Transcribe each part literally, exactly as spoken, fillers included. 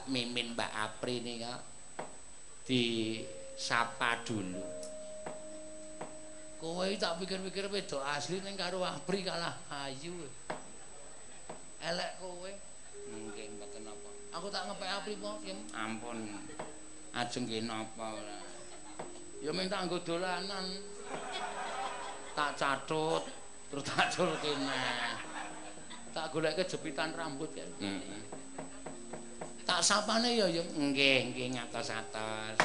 Mimin, Mbak Apri nih kok disapa dulu. Kowe tak pikir-pikir wedok asli ning karo Apri kalah ayu. Elek kowe. Nggih mboten napa. Aku tak ngepek Apri po, Kim. Ampun. Ajeng nggih napa ora. Ya minta nggo dolanan. Tak catut, terus tak culke neh. Tak goleke jepitan rambut kan. Heeh. Tak sapane ya ya nggih nggih ngatos-atos.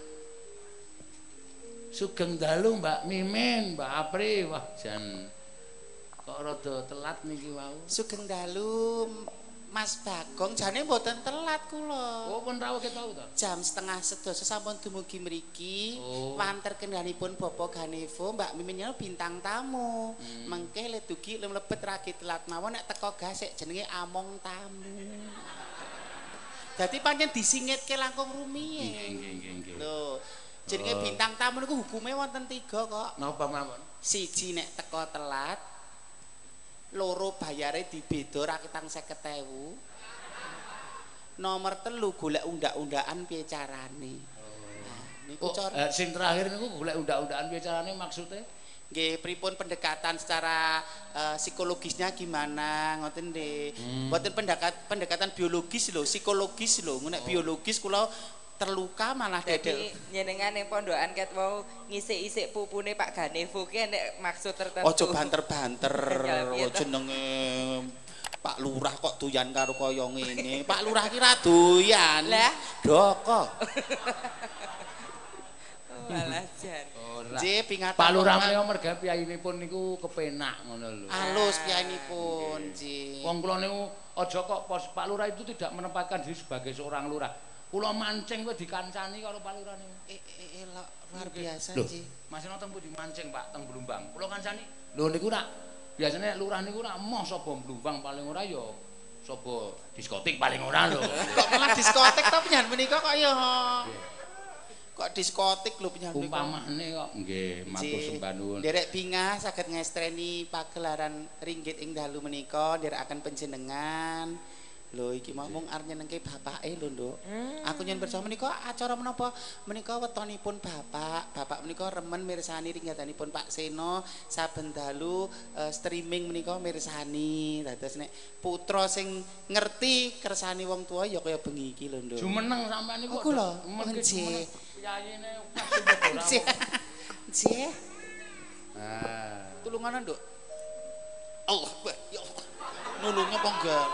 Sugeng dalu Mbak Mimin, Mbak Apri, wah jan kok rada telat niki wau. Sugeng dalu Mas Bagong, jane mboten telat kula. Oh pun rawuh ketau to? Jam setengah sedasa sampun dumugi mriki. Oh. Wanter kendhanipun Bapak Ganevo, Mbak Mimin bintang tamu. Hmm. Mengke le dugi mlebet ragi telat mawon nek teko gasik jenenge among tamu. Dadi pancen disingitke langkung rumiyin. Nggih nggih nggih nggih. Lho, jenenge oh. Bintang tamu niku hukume wonten tiga kok. Napa mawon? Siji nek teko telat, loro bayare dibeda rakitang seket ewu. Nomor telu golek undak-undakan piye carane. Nah, niku oh, cara eh, sing terakhir niku golek undak-undakan piye carane maksudnya? Nggih, pripun pendekatan secara uh, psikologisnya gimana ngoten nggih. Hmm. Mboten pendekat pendekatan biologis lho, psikologis lho. Nek oh. biologis kula terluka malah dadi njenengan ning pondokan ket wau ngisik-isik pupune Pak Ganevo ki nek maksud tertentu. Ojo banter-banter jenenge Pak Lurah kok doyan karo kaya ngene. Pak Lurah ki ra doyan. Lah, doko. Malah jan. Nggih, pingatan. Pak Lurah menika merga piyayinipun niku kepenak ngono lho. Alus piyayinipun, nggih. Wong kula niku aja kok pos Pak Lurah itu tidak menempatkan diri sebagai seorang lurah. Kula mancing kuwi dikancani karo Pak Lurah niku. Eh, eh, eh luar biasa, nggih. Masih nonton teng dimancing, Pak, teng Blumbang. Kula kancani. Lho niku nak biasane lurah niku nak moh sapa Blumbang paling ora ya sapa diskotik paling ora lho. Kok malah diskotik to penyan menika kok ya. Kok diskotik lho penyanyi umpamane kok nggih matur sembah nuwun. Derek Bingah saged ngestreni pagelaran ringgit ing dalu menika nderekaken panjenengan. Lho iki mau mung arep nyenengke bapake lho, Nduk. Hmm. Aku nyuwun pirsa menika acara menapa? Menika wetonipun bapak. Bapak menika remen mirsani ringgitanipun Pak Seno saben dalu uh, streaming menika mirsani. Dados nek putra sing ngerti kersane wong tua ya kaya bengi iki lho, Nduk. Jumeneng sampean niku. Aku lho, nggih. Yayine Nggih. Nggih. Ah. Tulunganan, Nduk. Allah, ya Allah. Nulungnya apa enggak?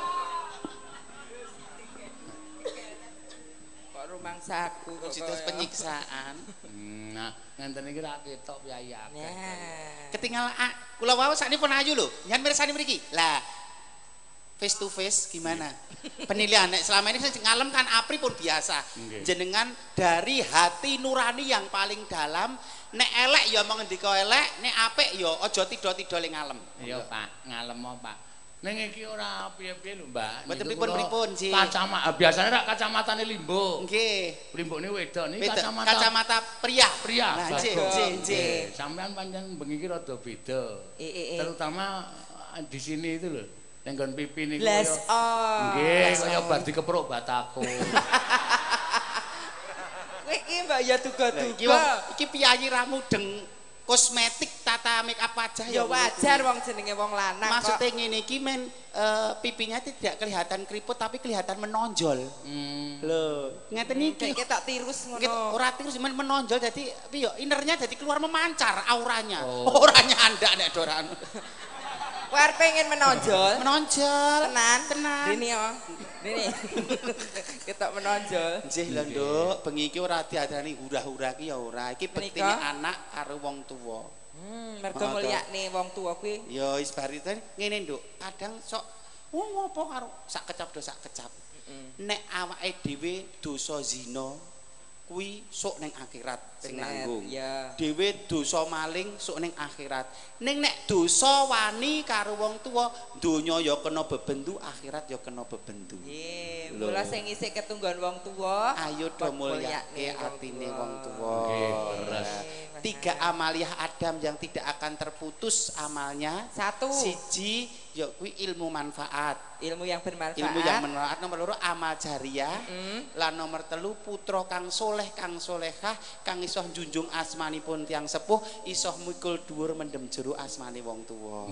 Kok rumangsaku kok situs penyiksaan. Nah, ngenten iki ra ketok piyayi akeh. Ketinggal kula wau saknipun ayu lho. Nyan mirsani mriki. Lah, face to face gimana? Penilaian nek selama ini saya ngalem kan Apri pun biasa. Okay. Jenengan dari hati nurani yang paling dalam, nek elek ya mau ngendika elek, nek apik ya aja tido-tido ling ngalem. Iya, Pak, ngalem apa, Pak? Ning iki ora piye-piye lho, Mbak. Mboten pripun-pripun, Ji. Kacamata biasane rak kacamatane Limbuk. Nggih. Limbukne wedok niki kacamata kacamata pria. Pria. Nah, nggih, nggih, nggih. Sampeyan pancen bengi iki rada beda. Terutama di sini itu lho. Ning nggon pipi niku kaya nggih kaya bar dikepruk batako. Kowe iki Mbak ya duga-duga. Iki piyayi ra mudeng kosmetik tata make up wajah ya wajar wong jenenge wong lanang kok. Maksudnya ngene iki men uh, pipinya tidak kelihatan keriput tapi kelihatan menonjol. Hmm. Lho, ngeten iki. Kayak tak tirus ngono. Ora tirus men menonjol jadi piye innernya jadi keluar memancar auranya. Oh. Oranya anda nek doran. Kowe arep pengen menonjol? Menonjol. Tenan, tenan. Rene yo. Rene. Ketok menonjol. Nggih lho, Nduk. Bengi iki ora diadani hura-hura ki ya ora. Iki bektine anak karo wong tuwa. Hmm, mergo mulyakne wong tuwa kuwi. Ya wis bariten ngene, Nduk. Kadang sok wong ngopo karo sak kecap do sak kecap. Nek awake dhewe dosa zina kuwi sok ning akhirat sing nanggung. Dhewe dosa maling sok ning akhirat. Ning nek dosa wani karo wong tuwa, donya ya kena bebendu, akhirat ya kena bebendu. Nggih, mula sing isih ketunggon wong tuwa, ayo do mulyake atine wong tuwa. Nggih, leres. Tiga amaliah Adam yang tidak akan terputus amalnya. Satu. Siji ya kuwi ilmu manfaat. Ilmu yang bermanfaat. Ilmu yang bermanfaat. Nomor loro amal jariah. Mm. Lan nomor telu putra kang soleh kang solehah kang iso njunjung asmanipun tiyang sepuh, iso mikul dhuwur mendem jero asmane wong tuwa.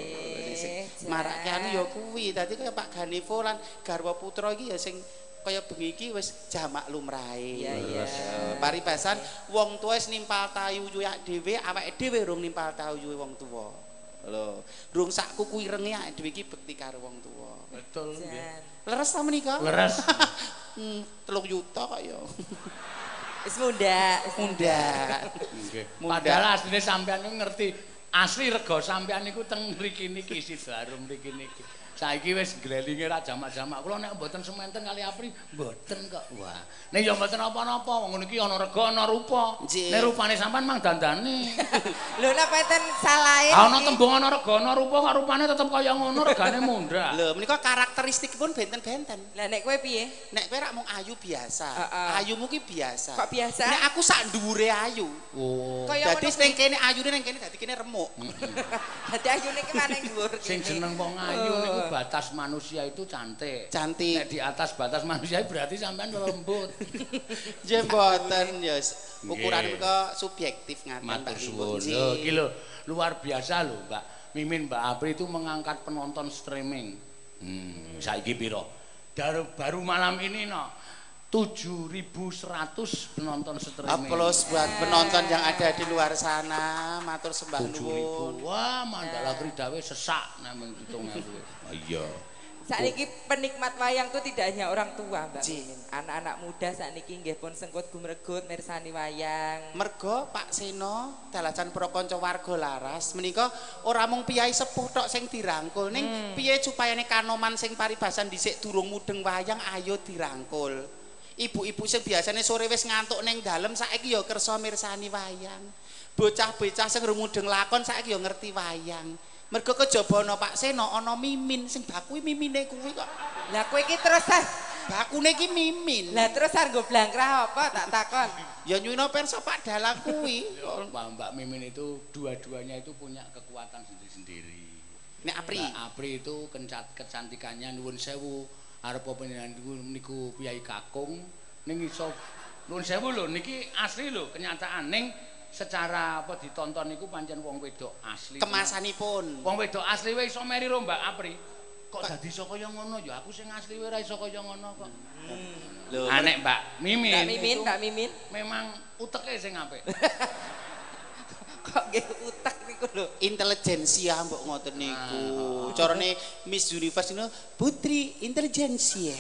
Nggih. Marake anu ya kuwi. Dadi kaya Pak Ganevo lan garwa putra iki ya sing kaya bengi iki wis jamak lumrahe. Iya iya. Paribasan wong tuwa wis nimpal tayuyak dhewe, awake dhewe rung nimpal tayuhe wong tuwa. Lho, rung sak kuku irenge awake dhewe iki bekti karo wong tuwa. Betul nggih. Leres ta menika? Leres. Hmm, telung juta kok ya. Wis munda. Munda. Nggih. Padahal asline sampean ngerti asli rega sampean niku teng mriki niki Sidarum mriki niki. Saiki wis glelinge ra jamak-jamak. Kula nek mboten sementen kali Apri mboten kok. Wah, nek ya mboten apa-apa wong ngono iki ana rega ana rupa. Nek rupane sampean mang dandane. Lho nek pancen salahe. Ana tembung ana rega ana rupa kok rupane tetep kaya ngono regane mundhak. Lho, menika karakteristikipun benten-benten. Lah nek kowe piye? Nek kowe rak mung ayu biasa. Uh, uh. Ayumu ki biasa. Kok biasa? Nek aku sak dhuwure ayu. Oh. Dadi ning kene ayune ning kene dadi kene remuk. Dadi ayune ki maneh dhuwur. Sing jeneng wong ayu niku batas manusia itu cantik. Cantik. Nek di atas batas manusia berarti sampean lembut. Nggih mboten ya ukuran menika subjektif ngaten Matur Pak suwun. Ibu. Lho, iki lho luar biasa lho, Mbak Mimin, Mbak Apri itu mengangkat penonton streaming. Hmm, saiki piro? Baru, baru malam ini no tujuh ribu seratus penonton streaming. Aplaus buat penonton yang ada di luar sana. Matur sembah nuwun. Wah, Mandala Kridawe sesak namung pitung ewu. Iya. Sakniki penikmat wayang itu tidak hanya orang tua, Mbak Ji. Mimin. Anak-anak muda sakniki nggih pun sengkut gumregut mirsani wayang. Mergo Pak Seno dalajan para kanca warga laras menika ora mung piyai sepuh tok sing dirangkul ning Hmm. piye supayane kanoman sing paribasan dhisik durung mudeng wayang ayo dirangkul. Ibu-ibu sing biasane sore wis ngantuk ning dalem saiki ya kersa mirsani wayang. Bocah-bocah sing durung mudeng lakon saiki ya ngerti wayang. Mergo kejaba ana Pak Seno ana Mimin sing bakui mimine kuwi kok. Lah kowe iki terus ah, Bakune iki Mimin. lah terus arep nggo blangkrah apa tak takon. Ya nyuwuna persa Pak Dalang kuwi. Mbak, Mbak Mimin itu dua-duanya itu punya kekuatan sendiri-sendiri. Nek Apri. Mbak Apri itu kencat kecantikannya nuwun sewu arep panjenengan niku niku piyai kakung ning iso nuwun sewu lho niki asli lho kenyataan ning secara apa ditonton niku pancen wong wedok asli. Kemasanipun. Wong wedok asli wae iso meri ro Mbak Apri. Kok dadi iso kaya ngono ya aku sing asli wae ora iso kaya ngono kok. Lho, Anek Mbak Mimin. Mbak Mimin, itu Mbak Mimin. Memang uteke sing apik. Kok nggih utek niku lho. intelijensia mbok ngoten niku. Carane Miss Universe ini putri intelijensia.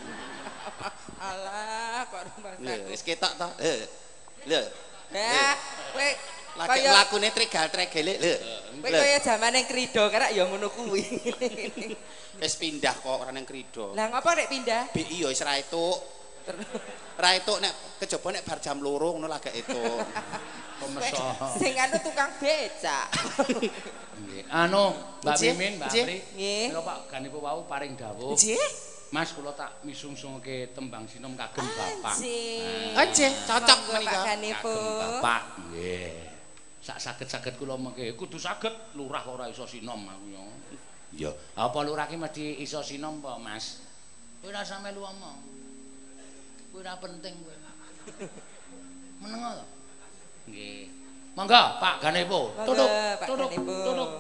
Alah, kok rumah Lho, aku. wis ketok to. Lho. Lho. Nah, kowe Lagi kaya lakune tregal-tregele. Lho. kowe kaya zamane Krido karek ya ngono kuwi. Wis pindah kok ora nang Krido. Lah ngapa nek pindah? B I ya wis ra etuk. Ra etuk nek kejaba nek bar jam loro ngono lagak etuk. Pemeso. Sing anu tukang becak. Nggih. Anu, Mbak Nggih, Mimin, Mbak nggih. Apri. Nggih. Kula Pak Ganepo wau paring dawuh. Nggih. Mas kula tak misung-sungke tembang sinom kagem Bapak. Anjing. Oh, nggih, cocok Monggo, menika. Pak Ganepo. Kagem Bapak. Nggih. Sak saged-saged kula mengke kudu saged lurah ora iso sinom aku ya. Iya. Apa lurah ki mesti iso sinom apa, Mas? Kowe ora sampe lu omong. Kowe ora penting kowe. Menengo to? Nggih. Monggo Pak Ganepo. Monggo, Tutuk, Pak tutuk, Ganepo. tutuk.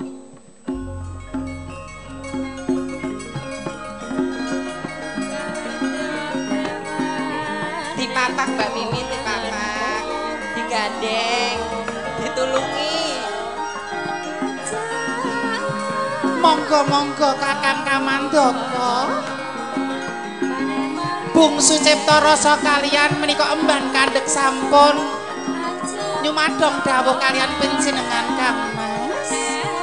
Dipapak Mbak Mimin, dipapak. Digandeng, ditulungi. Monggo-monggo Kakang Kamandaka. Bungsu Cipta Rasa kalian menika emban kandhek sampun nyumadong dawuh kalian panjenengan Kang Mas.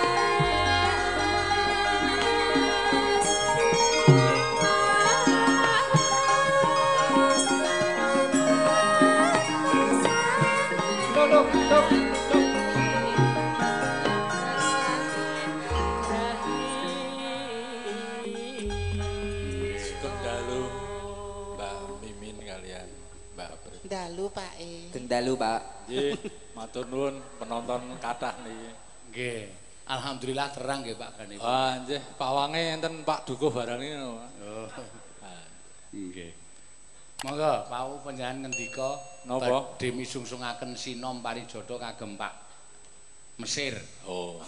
Dalu Mbak Mimin kalian Mbak Apri. Dalu Pak E. Gendalu, Pak. Nggih, matur nuwun penonton kathah niki. Nggih. Alhamdulillah terang nggih Pak Gani. Ah nggih, pawange enten Pak Dukuh barang iki. Oh. Nggih. Monggo pau panjenengan ngendika napa badhe misungsungaken sinom parijata kagem Pak Mesir. Oh.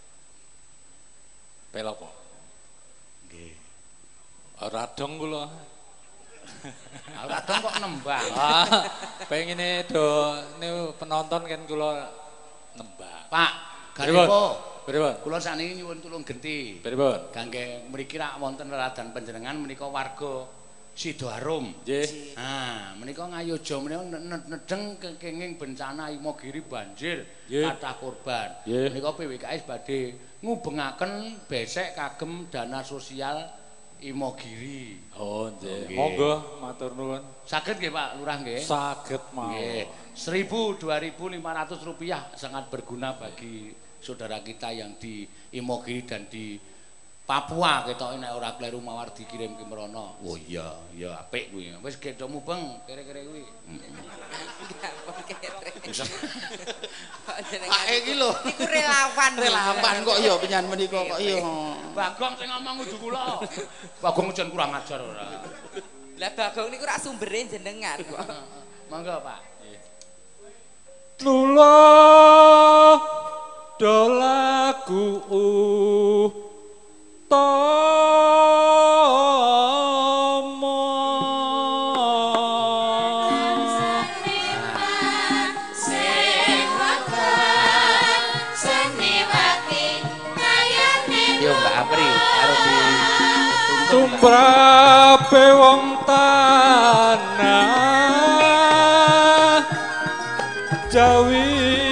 Pelapa? Nggih. Ora dong kula. Ora dong kok nembang. Ah, pengine do niku penonton kan kula nembang. Pak, Ganepo. Pripun? Kula sakniki nyuwun tulung genti. Pripun? Kangge mriki rak wonten leladan panjenengan menika warga Sidoarum. Nggih. Nah, menika ngayoja menika nedeng kenging bencana Imogiri banjir kathah korban. Menika P W K S badhe ngubengaken besek kagem dana sosial Imogiri. Oh, nggih. Monggo matur nuwun. Saged nggih Pak Lurah nggih? Saged mawon. Nggih. seribu dua ribu lima ratus rupiah sangat berguna bagi saudara kita yang di Imogiri dan di Papua ketoke nek ora kleru mawar dikirim ke mrono. Oh iya, ya apik kuwi. Wis gedho mubeng kere-kere kuwi. Pak iki lho. Iku relawan. Relawan kok ya penyan menika kok ya. Bagong sing ngomong kudu kula. Bagong jan kurang ajar ora. Lah Bagong niku rak sumbere jenengan kok. Monggo Pak. Lula dolaku tomo sing wadon seniwati ngayane Yo Mbak Apri karo di tumrape wong tanah Jawi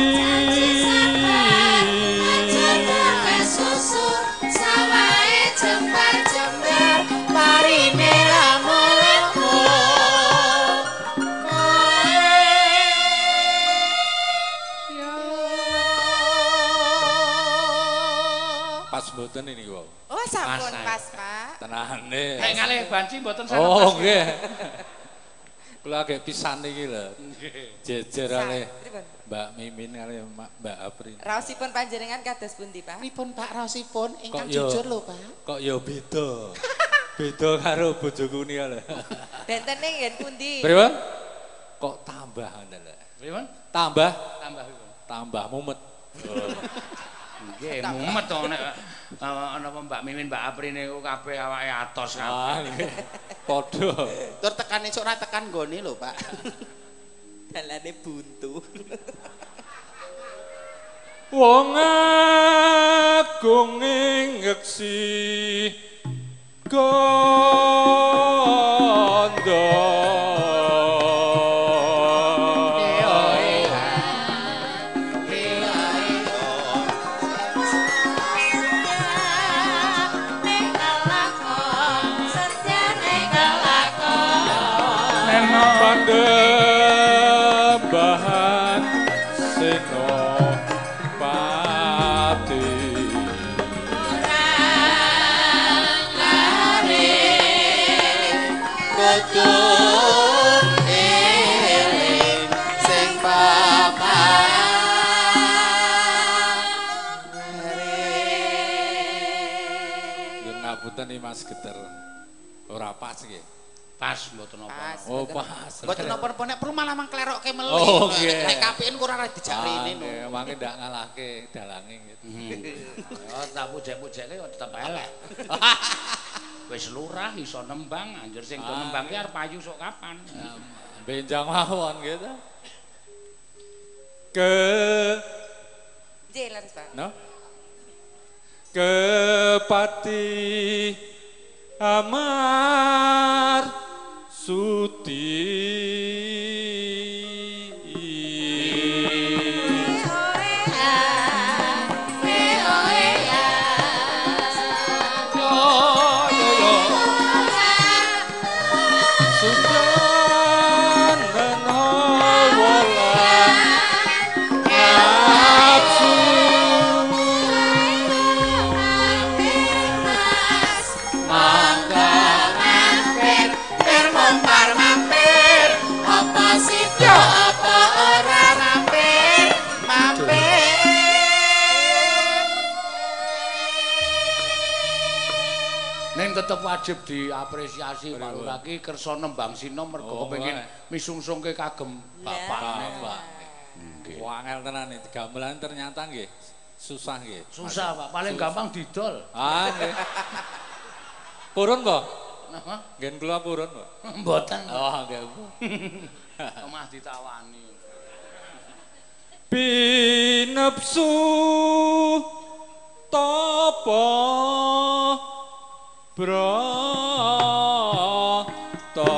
mboten ini wow. Oh sampun pas Pak. Tenane. Nek ngalih banci mboten saged. Oh nggih. Kula agek pisan iki lho. Nggih. Jejerane Mbak Mimin kali Mbak Apri. Raosipun panjenengan kados pundi Pak? Pripun Pak raosipun ingkang jujur lho Pak. Kok ya beda. Beda karo bojoku niki lho. Bentene ngen pundi? Pripun? Kok tambah ngoten lho. Pripun? Tambah. Tambah pripun? Tambah mumet. Nggih, mumet to nek napa Mbak Mimin Mbak Apri niku kabeh awake atos kabeh. Ah nggih. Padha. Tur tekan esuk ora tekan nggone lho, Pak. Dalane buntu. Wong agung ngeksi gondo Pandembahan Senopati Kudu eling sing Nggih ngapunten iki Mas Geter. Ora pas iki. Pas mboten apa. Oh pas. Mboten napa-napa nek perlu malah mangklerokke meli. Oh nggih. Nek kapiken ora dijarine. Nggih, mangke ndak ngalahke dalange gitu. Oh, tak pujek-pujekke kok tetep elek. Wis lurah iso nembang, anjir sing do nembang ki arep payu sok kapan. Benjang mawon gitu. Ke Jalan Pak. no? Kepati Amar Suti Ning tetep wajib diapresiasi Pak Lurah ki kersa nembang sino mergo kepengin misungsungke kagem bapakne, Pak. Nggih. Wangel tenan iki gamelan ternyata nggih susah nggih. Susah, Pak. Paling gampang didol. Ah, nggih. Purun, Pak? Napa? Ngen kula purun, Pak. Mboten. Oh, nggih. Omah ditawani. Binepsu tapa brata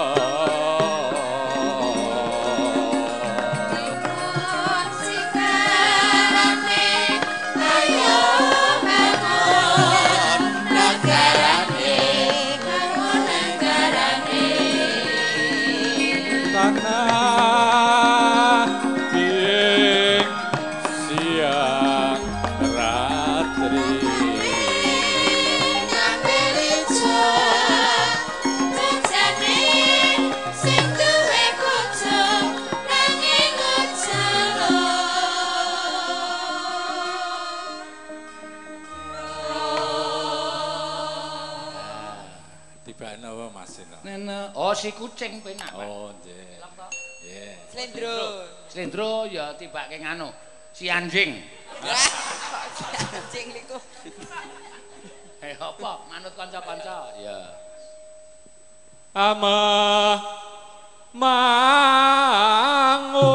Oh, si kucing penak. Oh, nggih. Nggih. Slendro. Slendro ya tibake nganu, si anjing. Anjing niku. Eh apa? Manut kanca-kanca. Ya. Amah mangun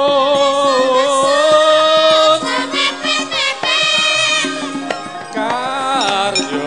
karyo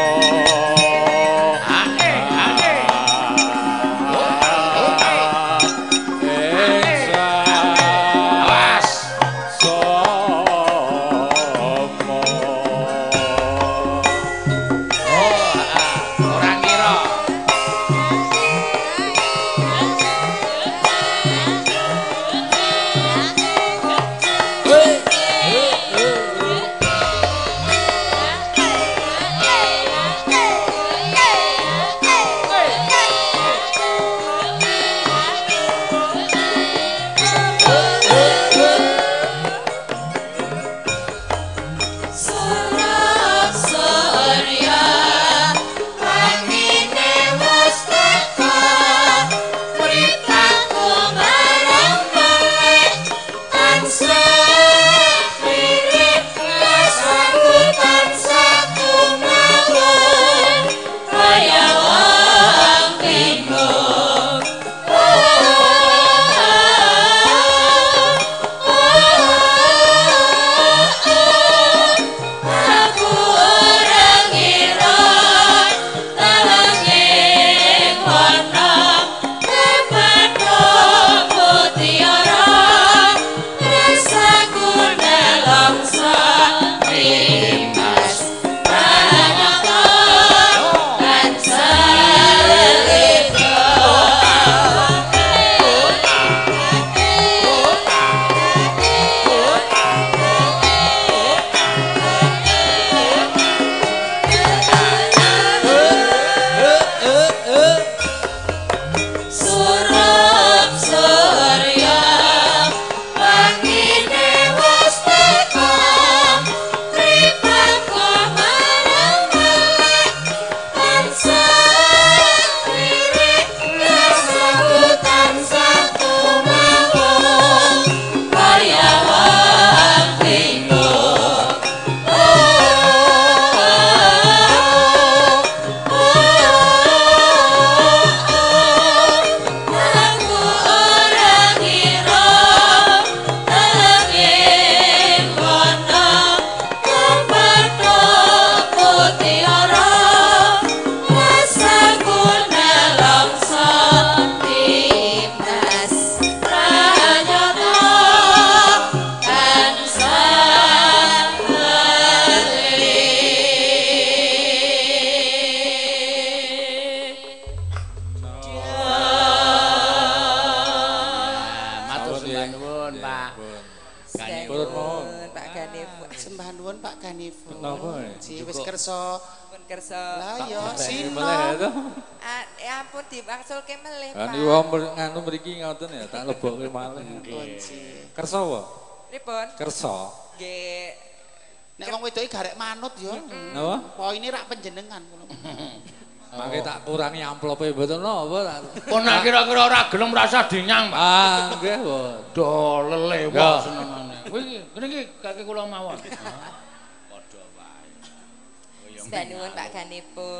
nganu mriki ngoten ya, tak lebokke malih. Kunci. Kersa apa? Pripun? Kersa. Nggih. Nek wong wedoke garek manut ya. Napa? Poine rak panjenengan kula. Mangke tak kurangi amplope mboten napa. Kok nek kira-kira ora gelem rasa dinyang, Pak. Ah, nggih, Bos. Do lelewah senengane. Kuwi ngene iki kake kula mawon. Padha wae. Mbak nuwun Pak Ganepo.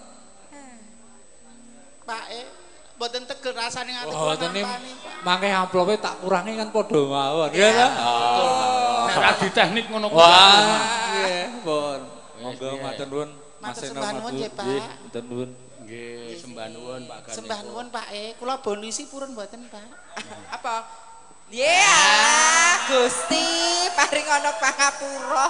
Pak e mboten tegel rasane ngaten Oh, kula teni nampani, Pak. mangke amplope tak kurangi kan padha mawon. Nggih ta? Nek ra di teknik ngono kuwi. Wah, nggih, Pun. Monggo matur nuwun. Matur Mas sembah nuwun nggih, Pak. Nggih, matur nuwun. Nggih, sembah nuwun Pak Ganepo. Sembah nuwun Pak e, kula bonisi purun mboten, Pak. Apa? Yeah, Gusti paring ana pangapura.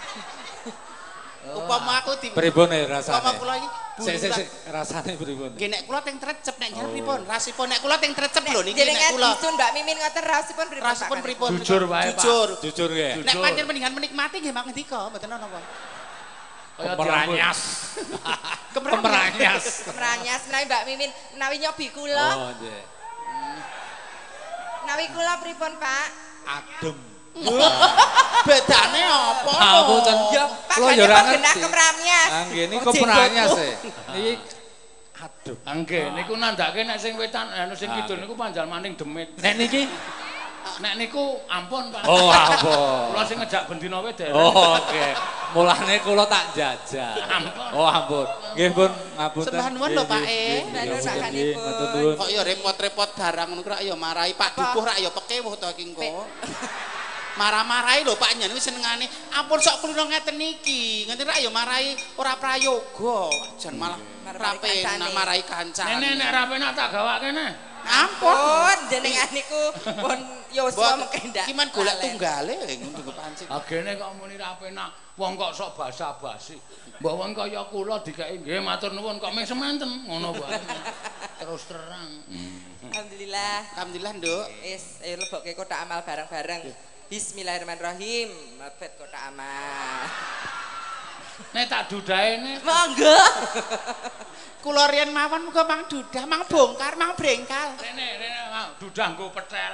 Upama aku di Pripun e rasane? Upama kula iki Sik sik sik rasane pripun? nggih nek kula teng trecep nek jenengan pripun? Rasipun nek kula teng trecep lho niki Jenengan nek kula. disun Mbak Mimin ngoten rasipun pripun Pak? Rasipun Ganepo? pripun? Jujur wae, Pak. Jujur. Jujur nggih. Nek pancen mendingan menikmati nggih mak ngendika, mboten ana apa. Kaya Kemeranyas. Kemeranyas. Meranyas menawi Mbak Mimin menawi nyobi kula. Oh, nggih. Menawi kula pripun Pak? Adem. Bedane apa? Ah, mboten. Ya, Pak Kula ya Ganepo ora genah ngerti. kemranyas. Ah, nggih niku Oh, kemeranyas jenggotmu. e. Niki adem. Nggih, niku nandake nek sing wetan anu sing kidul niku panjal maning demit. Nek niki Nek niku ampun Pak. oh ampun. Kula sing ngejak bendina wae derek. Oh, oke. Mulane kula tak jajal. Ampun. Oh, ampun. Nggih, Pun, ngapunten. Sembah nuwun lho, Pak, e. Sembah nuwun, Pak Nggih, Ganepo. matur nuwun. Kok ya repot-repot barang ngono rak ya marahi Pak Dukuh rak ya pekewuh to iki engko. Marah-marahi lho Pak nyen wis senengane. Ampun sok kulino ngeten iki. Ngene rak ya marahi ora prayoga. Jan malah Marahi rape kancane. nak marahi kancane. Nene nek ra penak tak gawake ne. Ampun. Pun jenengan niku pun yuswa mengke ndak. Ki man golek lalen. tunggale ngono kok pancen. Agene kok muni ra penak. Wong kok sok basa-basi. Mbok wong kaya kula dikeki nggih matur nuwun kok ming semanten ngono wae. Terus terang. Alhamdulillah. Alhamdulillah, Nduk. Wis ayo lebokke kotak amal bareng-bareng. Bismillahirrahmanirrahim. Mlebet kotak amal. Nek tak dudahe ne. Monggo. Kula riyen mawon muga mang dudah, mang bongkar, mang brengkal. Rene rene mau dudah nggo petel.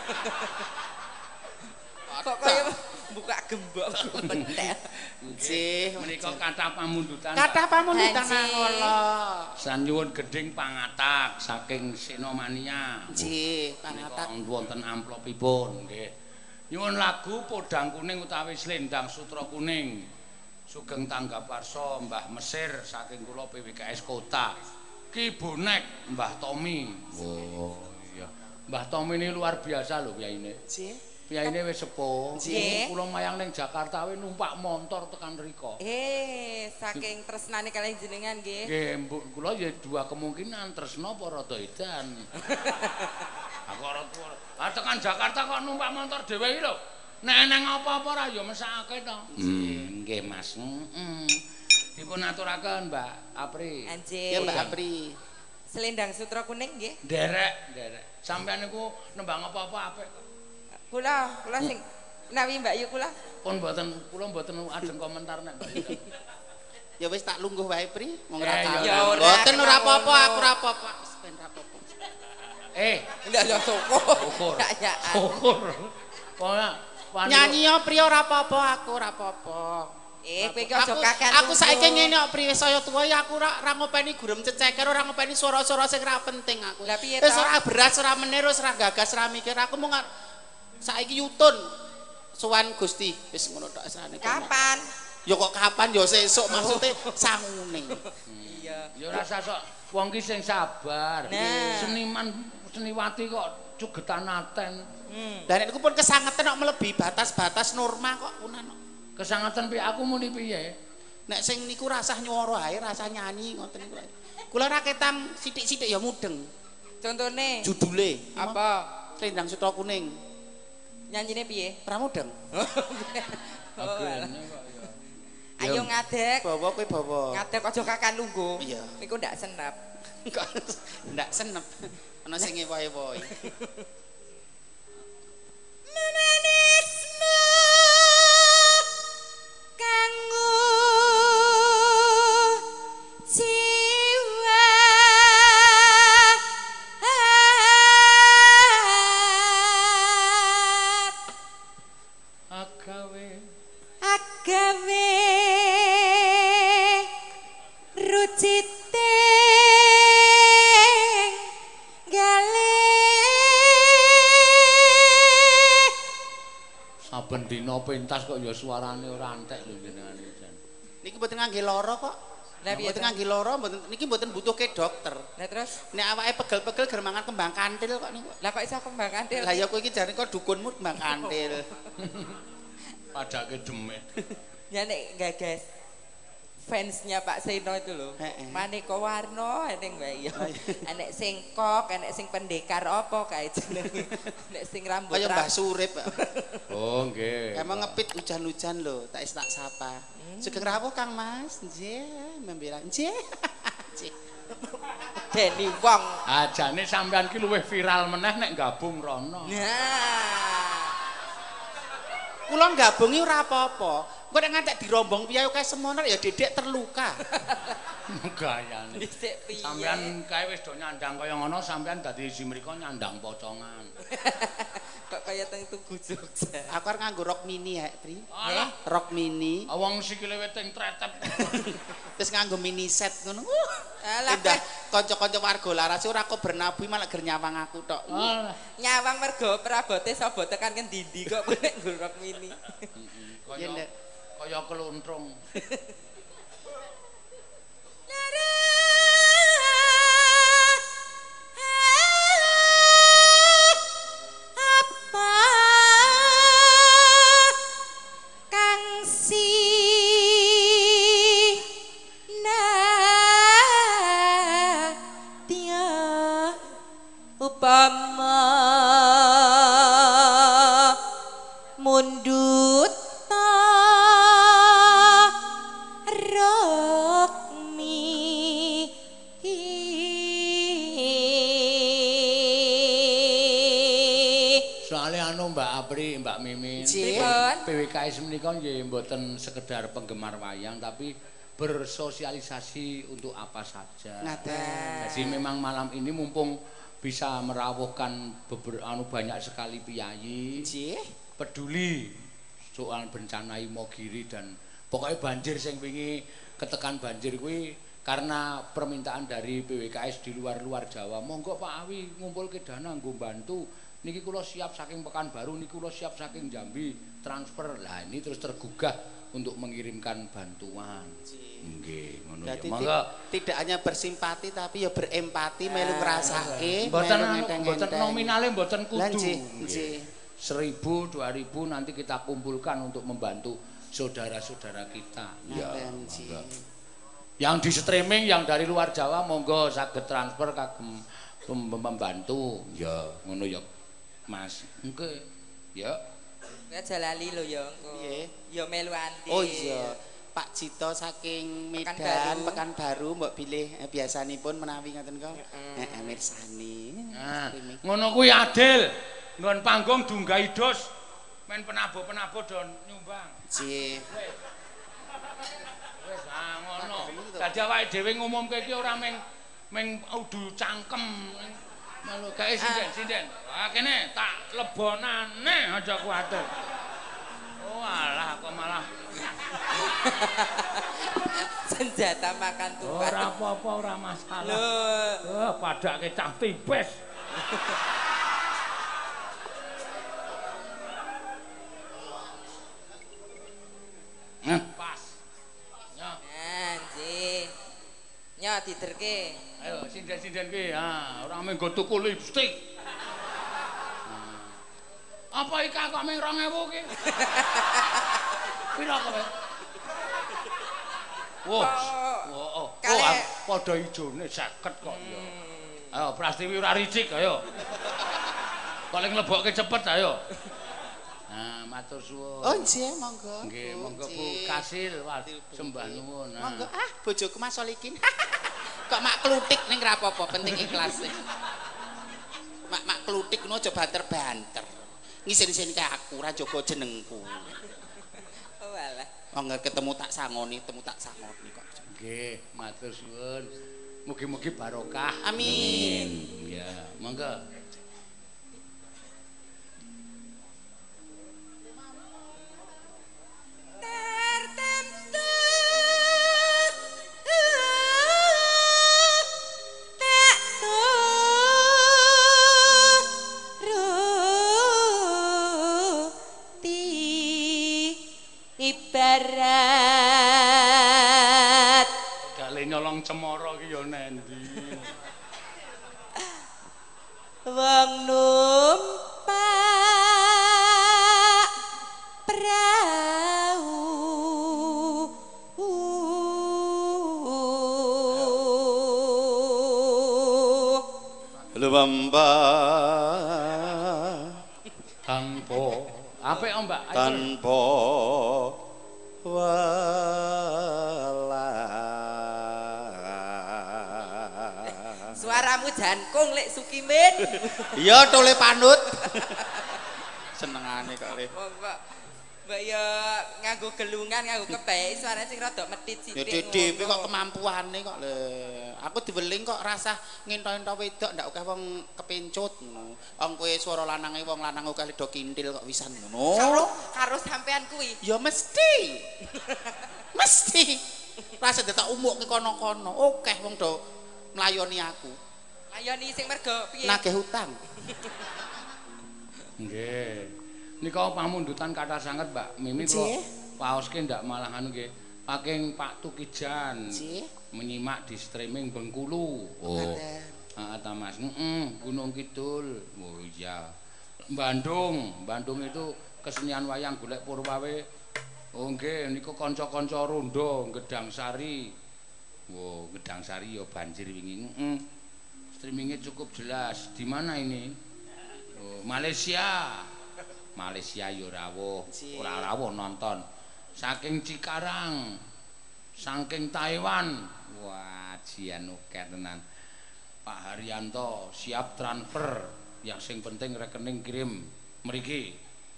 Kok kaya buka gembok petel. Nggih, Menika kathah pamundutan. kathah pamundutan Haji. kula. Sanyuwun gedhing pangatak saking Sinomania. Nggih, pangatak. Menika wonten amplopipun nggih. Nyuwun lagu Podang Kuning utawi Slendang Sutra Kuning. Sugeng Tanggap Warsa Mbah Mesir saking kula P W K S Kota. Ki Bonek Mbah Tommy. Oh iya. Mbah Tommy ini luar biasa lho piyayine. Nggih. Piyayine wis sepuh. Nggih. Kula mayang ning Jakarta wae numpak montor tekan rika. Eh, saking tresnane kalih jenengan nggih. Nggih, mbok kula ya dua kemungkinan tresna apa rada edan. Aku ora tuwa. Lah tekan Jakarta kok numpak motor dhewe iki lho. Nek eneng apa-apa ra ya mesake to. Hmm, nggih Mas. Heeh. Dipun aturaken Mbak Apri. Anjir. Ya Mbak Apri. Selendang Sutra Kuning nggih. Derek, derek. Sampeyan niku nembang apa-apa apik kok. Kula, kula sing menawi Mbak Yu kula. Pun mboten kula mboten ajeng komentar nek Mbak. Ya wis tak lungguh wae Pri, mong ora Eh, tau. ya ora, Mboten ora kenal apa-apa, ngono. aku ora apa-apa. Wis ben ora apa-apa. Eh, Ndak ya syukur. syukur. Ya ya. Syukur. Pokoknya wanita- Nyanyi yo Pri ora apa-apa, aku ora apa-apa. Eh, kowe ki aja Aku- kakean. Aku saiki ngene kok Pri wis saya tuwa ya aku ora ora ngopeni gurem ceceker, ora ngopeni swara-swara sing ora penting aku. Lah piye Wis to? ora beras, ora menir, wis ora gagas, ora mikir. Aku mau ngar- saiki yutun sowan Gusti. Wis ngono tok asrane. Kapan? Ya kok kapan ya sesuk maksudnya sangune. Iya. Ya ora usah sok wong ki sing sabar. Nah. Seniman seniwati kok cugetan aten. Hmm. Dan niku pun kesangetan kok melebihi batas-batas norma kok kunan kok. Kesangatan piye aku muni piye? Nek sing niku rasah nyuara ae, rasah nyanyi ngoten niku. Kula ra ketang sithik-sithik ya mudeng. Contone Judule apa? Selendang Sutra Kuning. Nyanyine piye? Ora mudeng. Agene kok ya. Ayo ngadeg. Bawa kowe bawa. Ngadeg aja kakan lungguh. Iya. Niku ndak senep. Ndak senep. Ana sing ewa-ewa. Memanismu kanggo jiwa Agawe agawe pentas kok ya suarane ora entek lho jenengan jan. Niki mboten ngangge lara kok. Lah piye? Mboten ngangge lara, mboten niki mboten butuhke dokter. Lah terus Nek awake pegel-pegel ger mangan kembang kantil kok niku. lah kok iso kembang kantil? Lah ya kowe iki jane kok dukunmu kembang kantil. Padake demek. Ya nek gagas fansnya Pak Seno itu loh. Heeh. Maneka warna eneng wae ya. Enek sing kok, enek sing pendekar apa kae jenenge. Nek sing rambut Kaya Mbah Surip. Oh nggih. Emang ngepit hujan-hujan lho, tak is tak sapa. Sugeng rawuh Kang Mas. Nggih, membela. Nggih. Nggih. Deni wong. Ajane sampean ki luwih viral meneh nek gabung rono. Nah. Kula gabungi ora apa-apa. Engko nek ngantek dirombong piye kae semono ya dedek terluka. Gayane. Dhisik piye? Sampean kae wis do nyandang kaya ngono, sampean dadi isi mriko nyandang pocongan. Kok kaya teng Tugu Jogja. Aku arep nganggo rok mini ya, Tri. Alah, Rok mini. wong sikile weting tretep. Terus nganggo mini set ngono. Uh, Alah Indah kanca-kanca warga laras ora kok bernabuh malah ger nyawang aku tok. Alah. nyawang mergo prabote sapa tekan ngendi-ndi kok kowe nek nguruk mini. Iya, Kaya Ndek. kaya keluntrung. Apa kang si natia upama mundut Mbak Apri, Mbak Mimin. Pripun? P W K S menika nggih mboten sekedar penggemar wayang tapi bersosialisasi untuk apa saja. Ngaten. Jadi memang malam ini mumpung bisa merawuhkan beber, anu banyak sekali piyayi Nggih. peduli soal bencana Imogiri dan pokoknya banjir sing wingi ketekan banjir kuwi karena permintaan dari P W K S di luar-luar Jawa. Monggo Pak Awi ngumpulke dana nggo bantu. Niki kula siap saking Pekanbaru, niki kula siap saking Jambi transfer. Lah ini terus tergugah untuk mengirimkan bantuan. Nggih, ngono ya. Jadi Monggo. ti- tidak hanya bersimpati tapi ya berempati melu ngrasake. Mboten melu anu, ngenteng-ngenteng. mboten nominale mboten Lah, kudu. nggih, Nggih. nggih. Seribu, dua ribu nanti kita kumpulkan untuk membantu saudara-saudara kita. Ngaten, nggih. monggo. Yang di streaming yang dari luar Jawa monggo saged transfer kagem pem- membantu. Ya, ngono ya. Mas, engke. Ya. Kowe aja lali lho ya engko. Piye? Ya melu anti. Oh iya, Pak Cito saking Medan, Pekanbaru. Pekanbaru mbok pilih eh, biasanipun menawi ngoten kok. Heeh, mirsani. Nah, Streaming. ngono kuwi adil. Nggon panggung dunggahi dos. Men penabo-penabo don nyumbang. Nggih. Wis ah ngono. Dadi awake dhewe ngumumke iki ora meng meng udu cangkem. Malu gawe sinden sinden. Wah kene tak lebonane aja kuwatir. Oh alah kok malah Senjata makan tuan. ora apa-apa ora masalah. Lho, Oh padake cah tipis. Nah, pas. Ya. anjir. Nyo diterke. Ayo sinden-sinden ki, ha, ora mung nggo tuku lipstik. Nah. Apa iki kok mung rong ewu ki? Pira kowe? Wah, oh, oh, Kalih- oh, padha ijone seket kok ya. Ayo Prastiwi ora ricik ayo. Kok lek mlebokke cepet ayo. Nah, matur suwun. Oh nggih, monggo. Nggih, monggo Bu Nggih. Kasil, wah sembah nuwun. Nah. Monggo ah bojoku Mas Solikin. Kok mak klutik ning ra apa-apa, penting ikhlas. Mak mak klutik ngono aja banter-banter. Ngisin-isin ke aku ora jaga jenengku. Oh alah. Monggo ketemu tak sangoni, ketemu tak sangoni kok. Nggih, matur suwun. Mugi-mugi barokah. Amin. Ya, monggo. tertentu tak turuti nyolong cemara ki ya nendi. Wong numpak prau Lumba tanpa apik om Mbak tanpa welas. Suaramu jankung lek Sukimin. Iya tole panut. Senengane kok le. Wong kok mbak ya nganggo gelungan, nganggo kebek, suarane sing rada medhit sithik. Ya dhewe kok kemampuane kok le. Aku diweling kok rasah ngento-ento wedok ndak akeh wong kepencut ngono. Wong kowe swara lanange wong lanang akeh do kintil kok wisan ngono. Karo karo sampean kuwi. Ya mesti. Mesti. Rasa tak umukke kono-kono. Akeh wong do mlayoni aku. Layani sing mergo piye? Nagih hutang. Nggih. Nika pamundutan kathah sanget Mbak Mimi kula paoske ndak malah anu nggih. Saking Pak Tukijan. Nggih. Menyimak di streaming Bengkulu. Oh. Heeh ta Mas. Heeh, Gunung Kidul. Oh iya. Bandung, Bandung itu kesenian wayang golek Purwawe. Oh nggih, niku kanca-kanca rondo Gedang Sari. Wow, Gedang Sari ya banjir wingi. Heeh. Streamingnya cukup jelas. Di mana ini? Oh, Malaysia. Malaysia ya rawuh, ora rawuh nonton. Saking Cikarang, saking Taiwan. Wah, jian uket tenan. Pak Haryanto siap transfer. Yang sing penting rekening kirim mriki.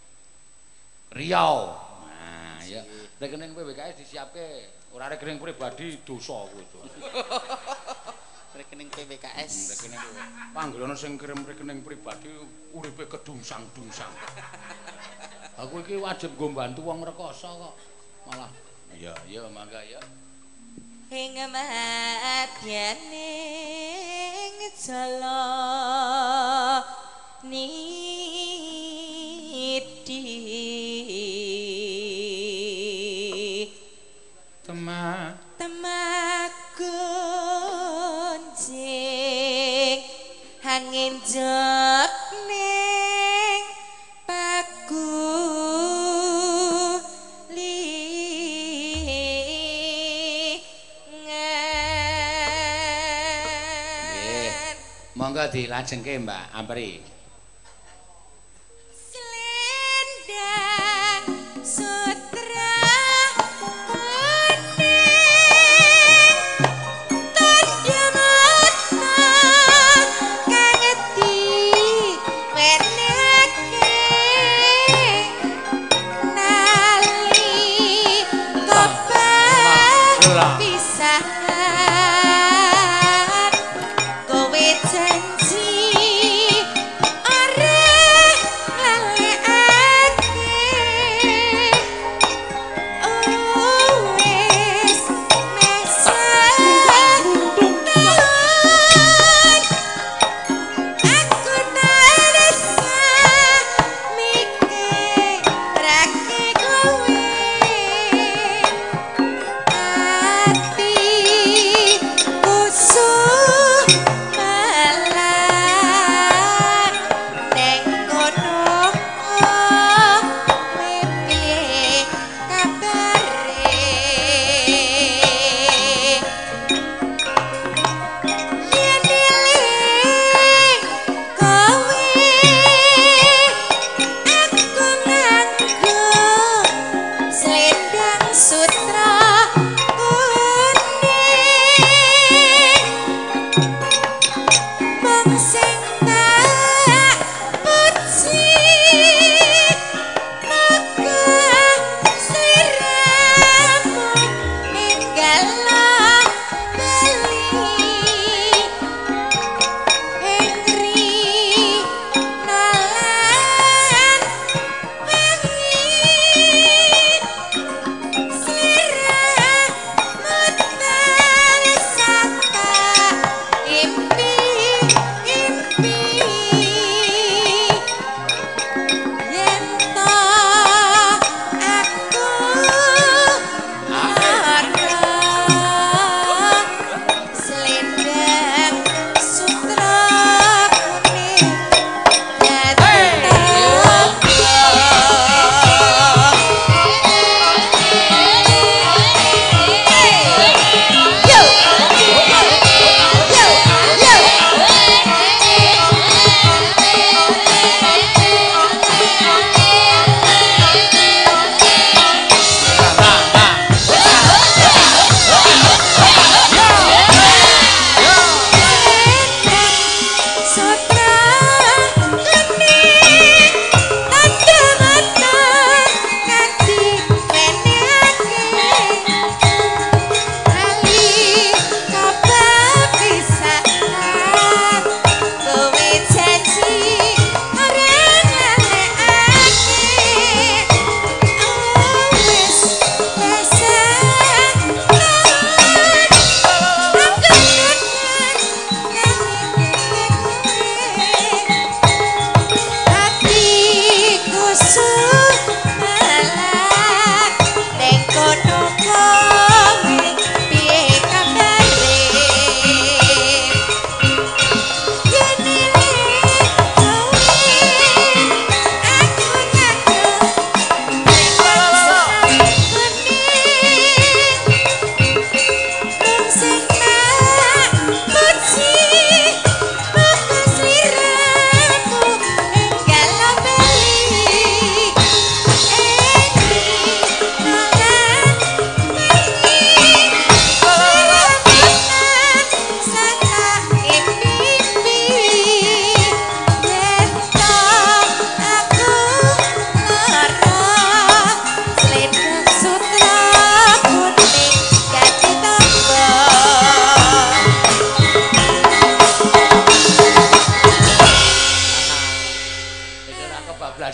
Riau. Nah, ya rekening P B K S disiapke. Ora rekening pribadi dosa kuwi. Rekening P B K S. Rekening panggonan sing kirim rekening pribadi uripe kedungsang-dungsang. Aku iki wajib nggo bantu wong rekoso kok. Malah iya iya mangga ya. Ing madyaning jala nidi Tema temagunjing angin jok ning pagulingan. Monggo dilajengke Mbak Ampri. Selendang sutra Hati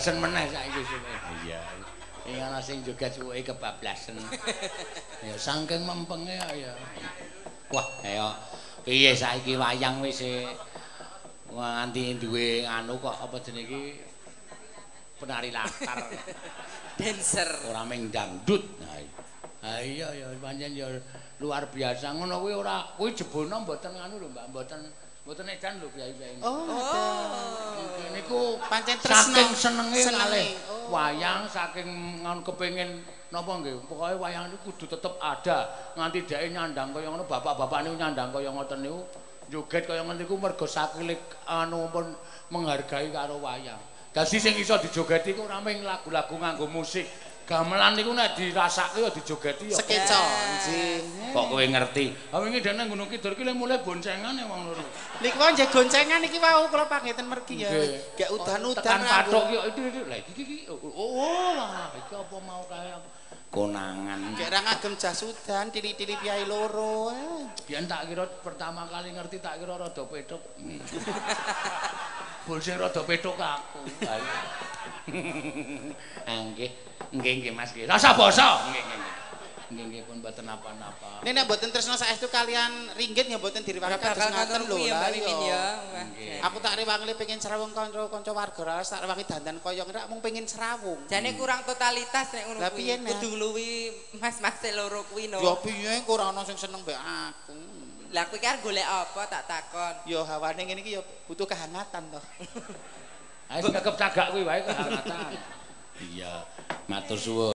kebablasan meneh saiki suwe. Iya. Iki ana sing joget suwe kebablasan. Ya saking mempenge ya. Wah, ayo piye saiki wayang wis nganti duwe anu kok apa jenenge iki penari latar. Dancer. Ora mung dangdut. Ha iya ya pancen ya luar biasa ngono kuwi ora kuwi jebono mboten nganu lho Mbak, mboten mboten edan lho kiai-kiai. Oh, Oh. Niku pancen tresno saking senenge kalih Oh. wayang saking ngono kepengin napa nggih pokoke wayang niku kudu tetep ada nganti dheke nyandang kaya ngono bapak-bapak niku nyandang kaya ngoten niku joget kaya ngono niku mergo saking anu pun menghargai karo wayang. Dadi sing iso dijogeti ku ora mung lagu-lagu nganggo musik. Gamelan niku nek dirasake ya dijogeti ya. Sekeca nggih. Kok kowe ngerti? Ha wingi dene Gunung Kidul ki mulai boncengan ya wong loro. Niku wae nggih goncengan iki wau kula pangeten mergi ya. Gak udan-udan tekan pathok ki itu itu lha iki iki oh lah iki apa mau kaya konangan. Gak ra ngagem jas udan tili-tili piyai loro. Biyen tak kira pertama kali ngerti tak kira rada petuk. Bol sing rada petuk aku. Nggih, nggih nggih Mas nggih. Rasa basa. Nggih nggih. Nggih nggih pun mboten napa-napa. Nek nek mboten tresna saestu kalian ringgit ya mboten diriwangi kados ngaten lho lah ya. Aku tak rewangi pengen serawung kanca-kanca warga ralas tak rewangi dandan koyo ngerak mung pengen serawung. Jane kurang totalitas nek ngono kuwi. Kudu ngluwi Mas-mas loro kuwi no. Ya piye kok ora ana sing seneng mbek aku. Lah kowe kan golek apa tak takon. Ya hawane ngene iki ya butuh kehangatan to. Ayo cakep cagak kuwi wae kehangatan. Iya, matur suwun.